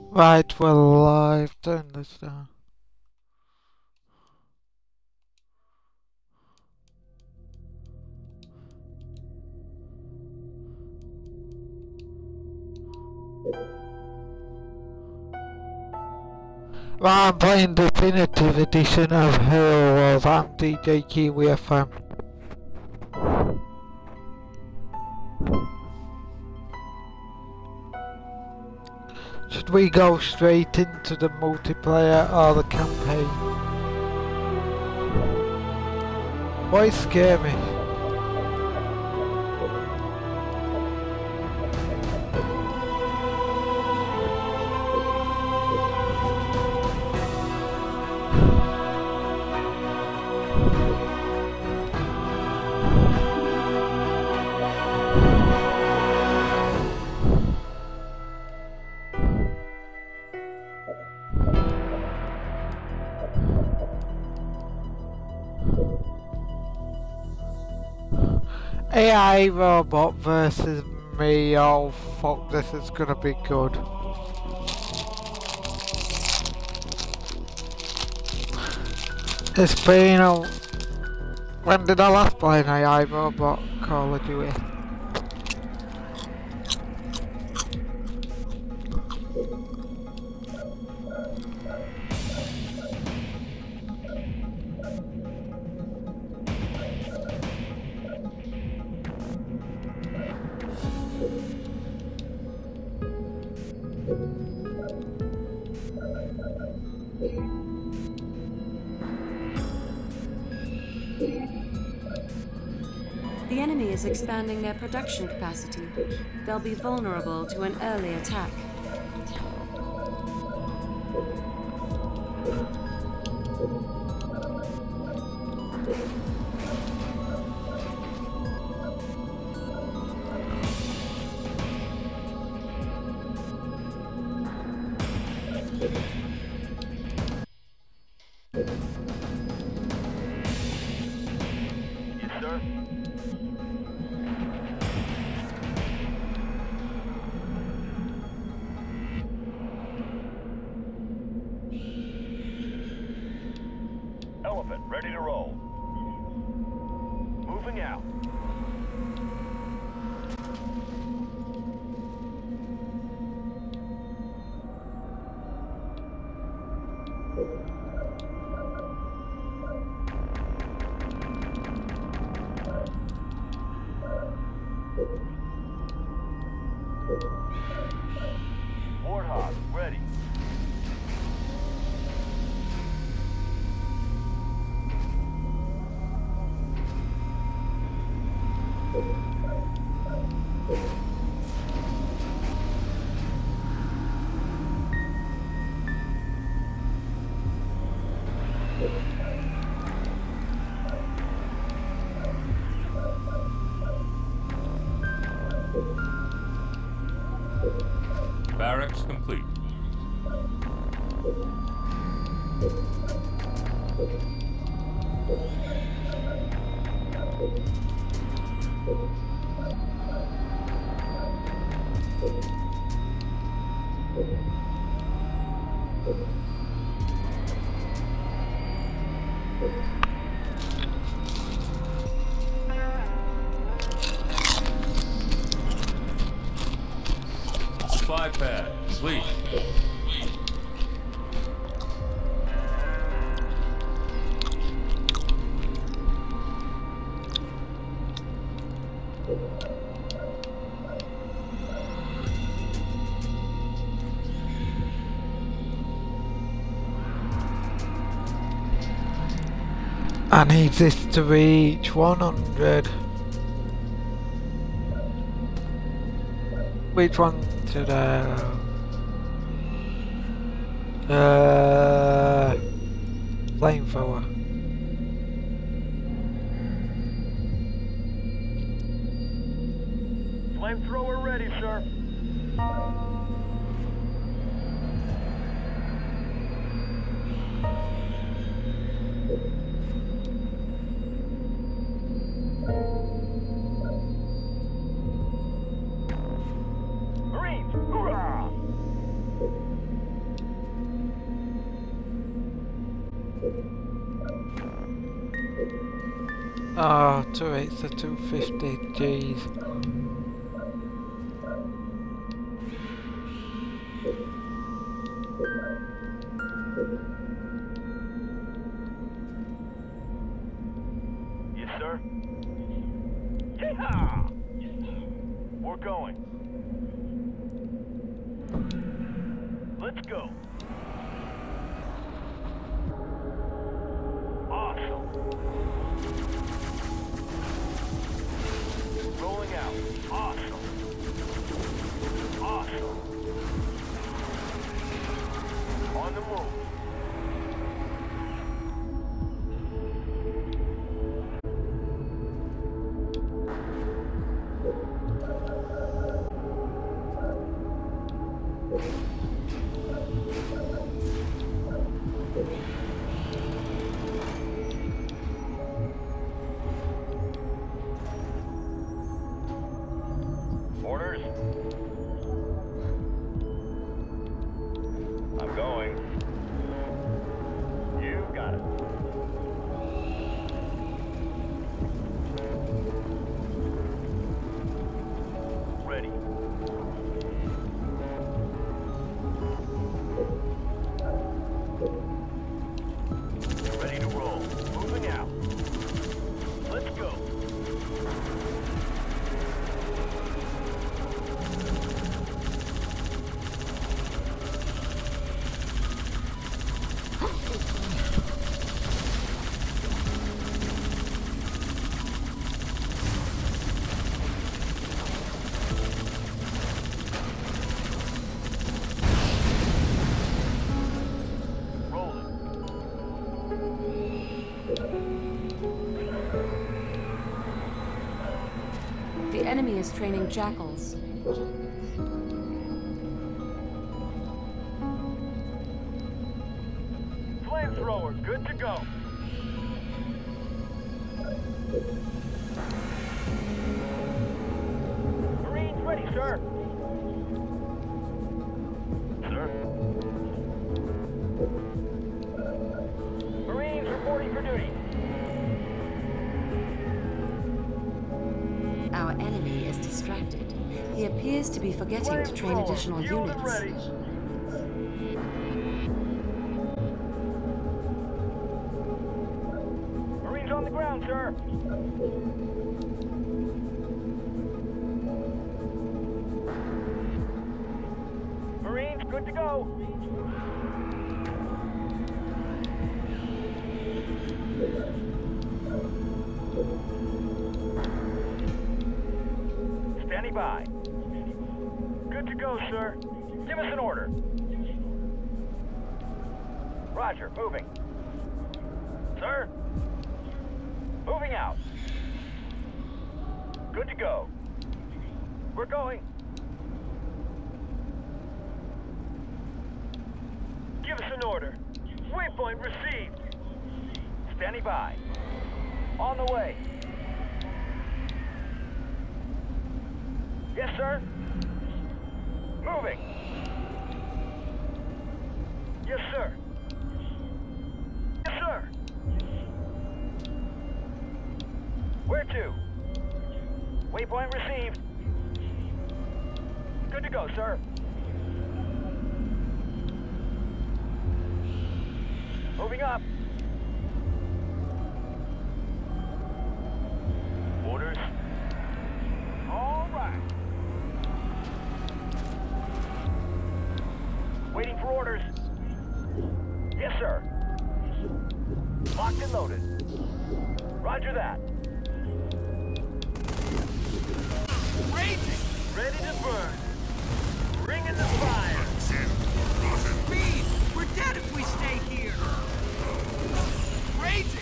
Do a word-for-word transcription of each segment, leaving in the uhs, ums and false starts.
Right, we're live. Turn this down. Right, I'm playing Definitive Edition of Hero Wars. I'm D J Kiwi F M. Should we go straight into the multiplayer or the campaign? Why scare me? A I robot versus me. Oh fuck, this is gonna be good. It's been a... When did I last play an A I robot Call of Duty? The enemy is expanding their production capacity. They'll be vulnerable to an early attack. Elephant, ready to roll. Moving out. Warthog, ready. Barracks complete. Supply pad complete. I need this to reach one hundred. Which one should I... Uh... Flamethrower. Flamethrower ready, sir. Marines, hoorah! Oh, turrets are two fifty, jeez. Yes, sir. Yeehaw! We're going. Let's go. Awesome. Rolling out. Awesome. Awesome. On the move. Orders. I'm going. You got it. Ready. Ready to roll. Moving out. Let's go. The enemy is training jackals. Flamethrower, good to go. Marines ready, sir. Sir. Marines reporting for duty. Our enemy is distracted. He appears to be forgetting to train Flamethrower, additional unit units. ready. Marines on the ground, sir. Marines, good to go. Standing by. Good to go, sir. Give us an order. Roger, moving. Sir? Moving out. Good to go. We're going. Give us an order. Waypoint received. Standing by. On the way. Yes, sir. Moving. Yes, sir. Yes, sir. Where to? Waypoint received. Good to go, sir. Moving up. Orders. All right. Waiting for orders. Yes, sir. Locked and loaded. Roger that. Raging. Ready to burn. Bringing the fire. Speed! We're dead if we stay here! Raging!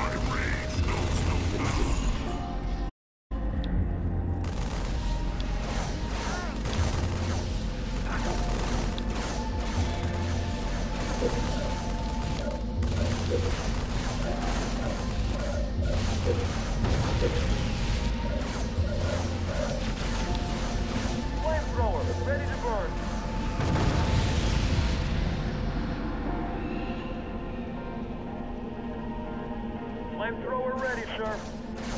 Flamethrower, ready to burn. Flamethrower ready, sir.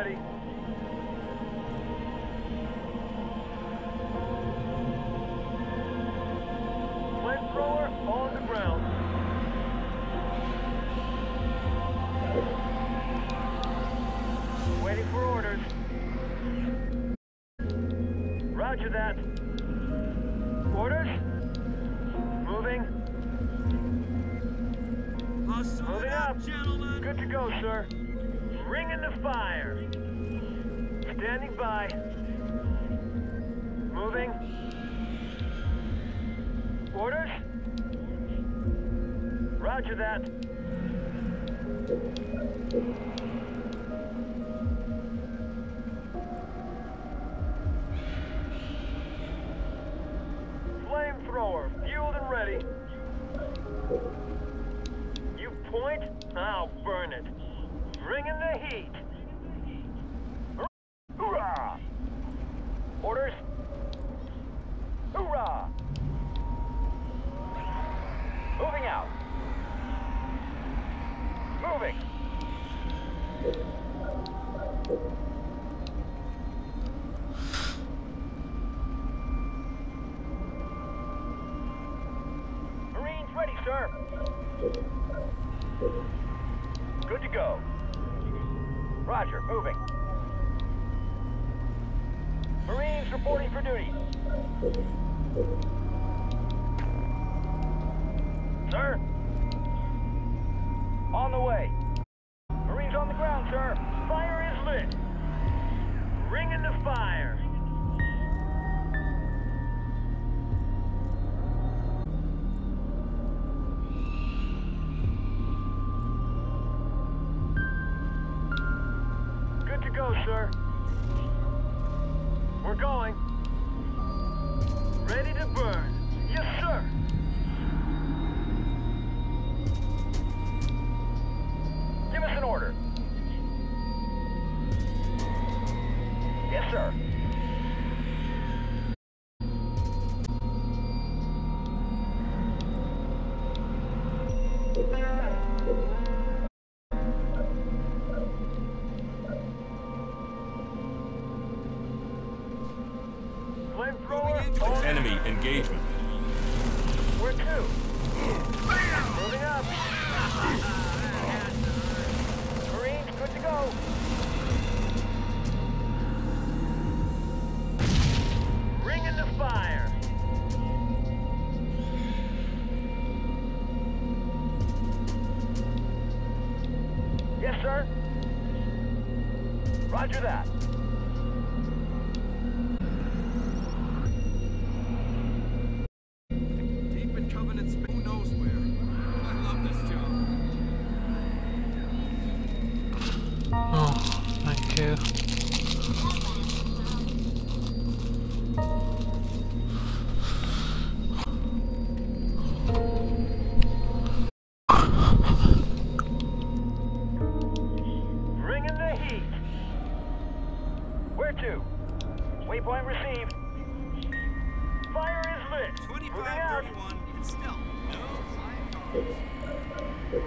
ready. Flamethrower on the ground. Waiting for orders. Roger that. Orders? Moving. Hustle Moving it up, up. gentlemen. Good to go, sir. Ringing the fire. Standing by. Moving. Orders? Roger that. Flamethrower, fueled and ready. You point, I'll burn it. Bringing the heat. Hoorah! Orders? Hoorah! Moving out. Moving. Marines ready, sir. Good to go. Roger, moving. Marines reporting for duty. Sir? On the way. Marines on the ground, sir. Fire is lit. Ringing the fire. Good to go, sir. We're going. Ready to burn. Yes, sir. Give us an order. Yes, sir. Flamethrower on. Enemy engagement. Where to? Moving up. Marines, good to go. Ringing the fire. Yes, sir. Roger that. Deep in Covenant space. Who knows where? I love this job. Oh, thank you. Bringing the heat. Where to? Waypoint received. Fire is lit. Moving twenty-five out. thirty-one. It's still no flying cars.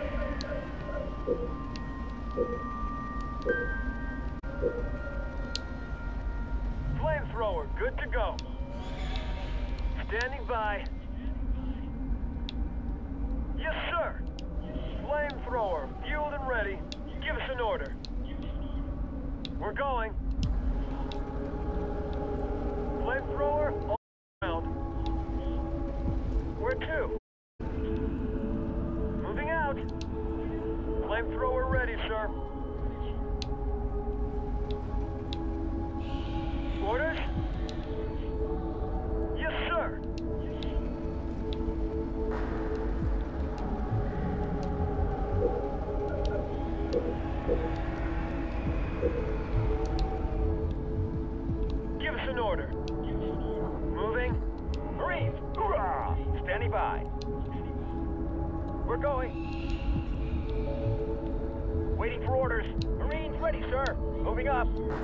Flamethrower, good to go. Standing by. Yes, sir. Flamethrower, fueled and ready. Give us an order. We're going. Flamethrower on the ground. Where to? Moving out. Flamethrower ready, sir. Orders? Yes, sir. Give us an order. Moving. Marines, hoorah! Standing by. We're going. Waiting for orders. Marines ready, sir. Moving up.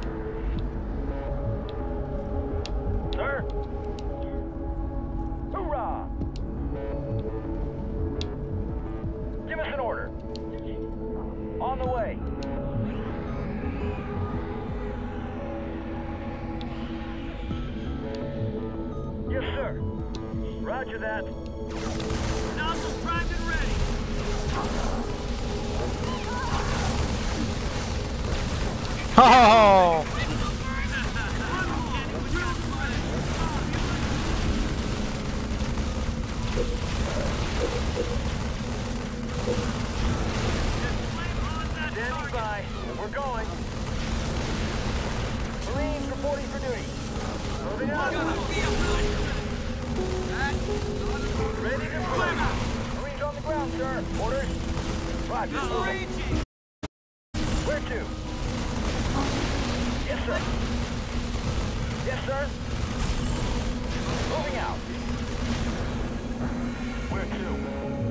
Sir? Hoorah! Give us an order. On the way. Roger that. Nozzles primed and ready. Oh! Standing by. We're going. Marines reporting for duty. Moving up. Ready to move. Marines on the ground, sir. Orders. Roger. Moving. Where to? Yes, sir. Yes, sir. Moving out. Where to?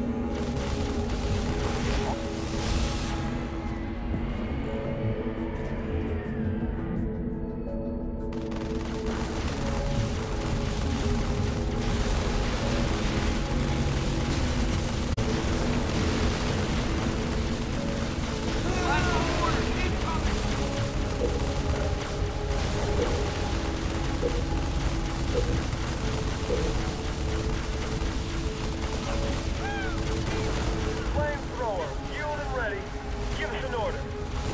Flamethrower, fueled and ready. Give us an order.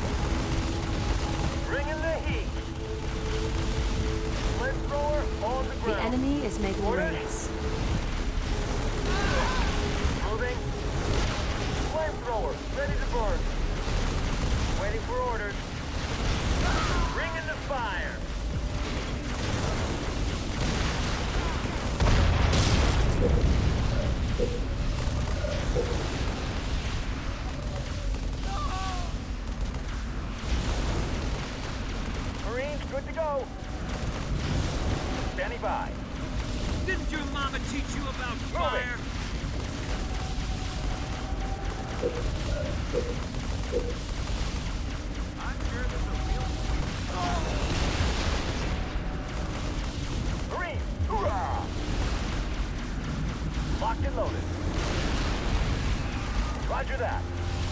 Bring in the heat. Flamethrower on the The ground. enemy is making Orders. race. Moving. Flamethrower, ready to burn. Waiting for orders. Bring in the fire. Marines, good to go. Standing by. Didn't your mama teach you about fire? I'm sure there's a real Marines, hoorah! Locked and loaded. Roger that.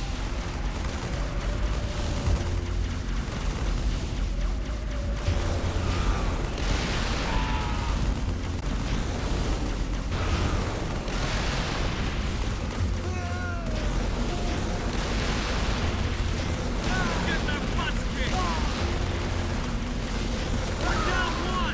Get their butts kicked. Down one.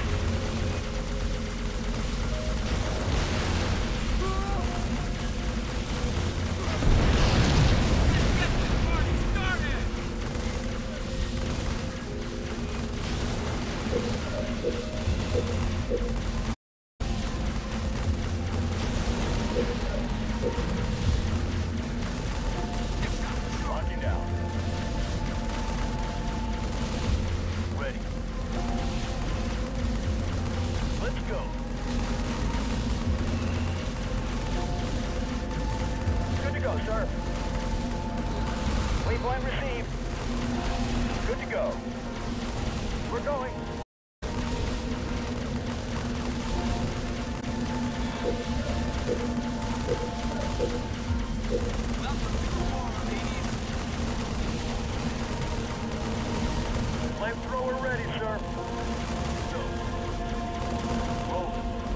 Get this party started. Launching down. Ready. Let's go. Good to go, sir. Waypoint received. Good to go. We're going. Flamethrower ready, sir. Go. Roll.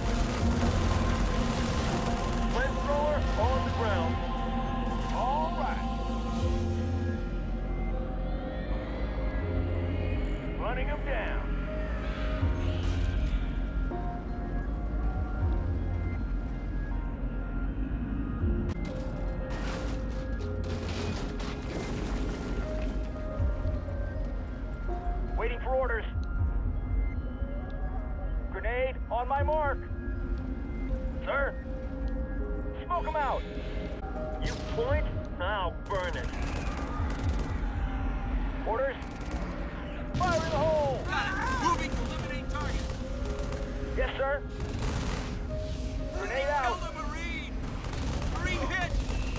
Flamethrower on the ground. All right. Running him down. Waiting for orders. Grenade on my mark. Sir. Smoke him out. You point, I'll burn it. Orders. Fire in the hole. Got it. Moving to eliminate target. Yes, sir. Grenade out. Kill the Marine. Marine hit.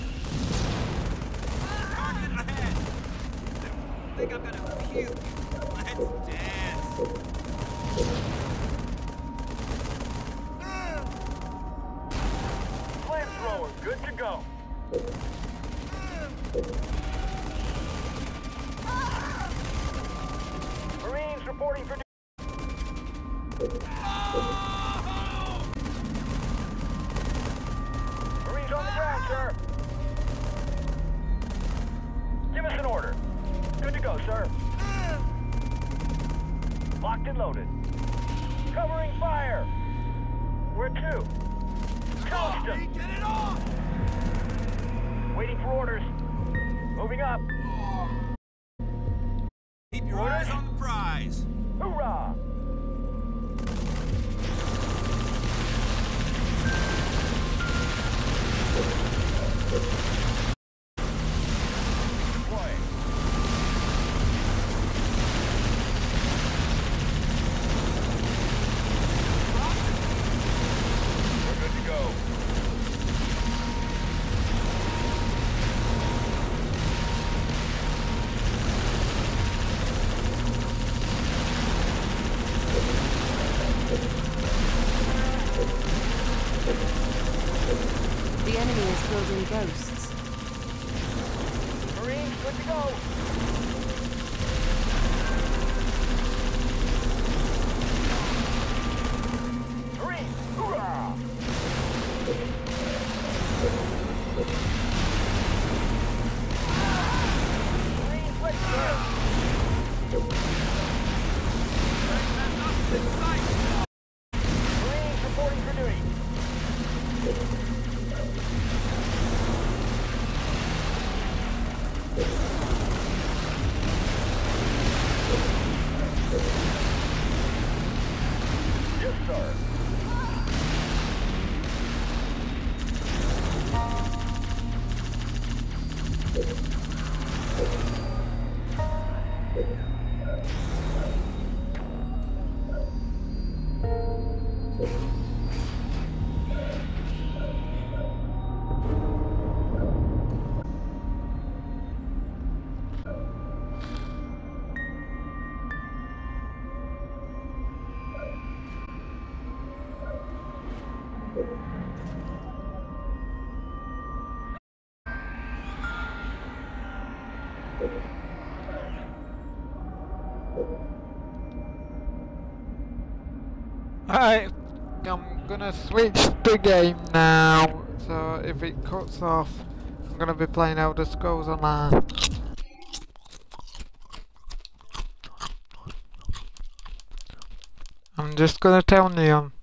Target ahead. Think I'm gonna puke. Let's dance. Flamethrower, good to go. Marines reporting for duty. Locked and loaded. Covering fire. Where to? Coast them. Get it off! Waiting for orders. Moving up. Keep your Orders. eyes on the prize. Hoorah! Deploying. We're good to go. The enemy is building ghosts. Marines, good to go. Marines, hoorah! Marines, ready, sir. Marines reporting for duty. Yes, sir. Alright, I'm gonna switch the game now, so if it cuts off, I'm gonna be playing Elder Scrolls Online. I'm just gonna tell Neon.